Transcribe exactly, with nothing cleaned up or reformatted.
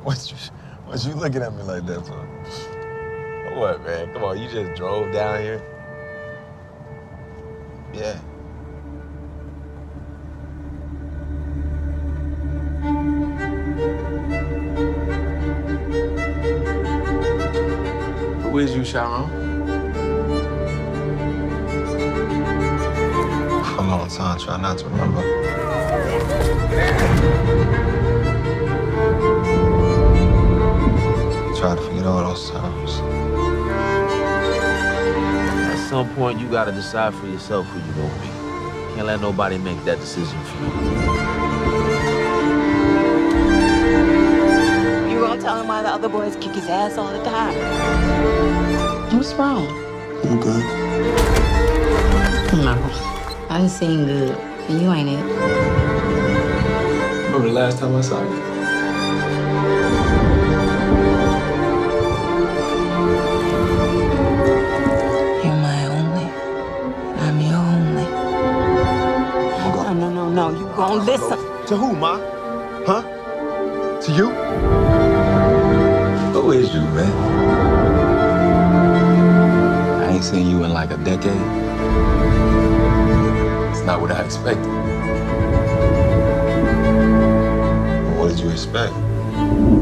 What you, what you looking at me like that for? What, man? Come on, you just drove down here? Yeah. Who is you, Sharon? For a long time, try not to remember. Try to forget all those times. At some point, you gotta decide for yourself who you gonna be. Can't let nobody make that decision for you. You gonna tell him why the other boys kick his ass all the time? What's wrong? I'm good. No, I done seen good, and you ain't it. Remember the last time I saw you? You're my only. I'm your only. No, no, no, no. You gonna listen. To who, Ma? Huh? To you? Who is you, man? I ain't seen you in like a decade. It's not what I expected. What did you expect?